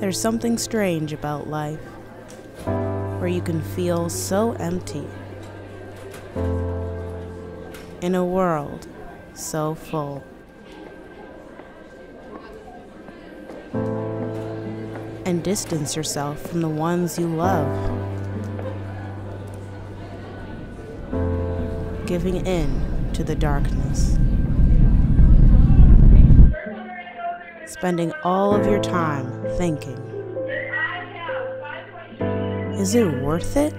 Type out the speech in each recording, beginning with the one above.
There's something strange about life, where you can feel so empty in a world so full. And distance yourself from the ones you love, giving in to the darkness, spending all of your time thinking, is it worth it?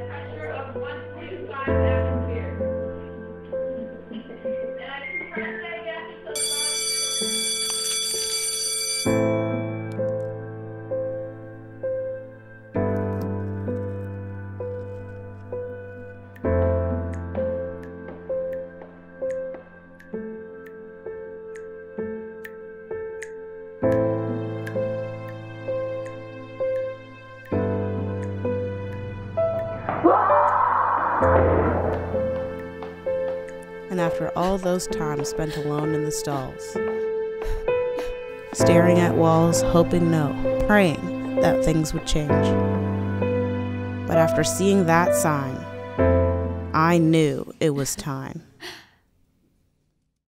And after all those times spent alone in the stalls, staring at walls, hoping no, praying that things would change. But after seeing that sign, I knew it was time.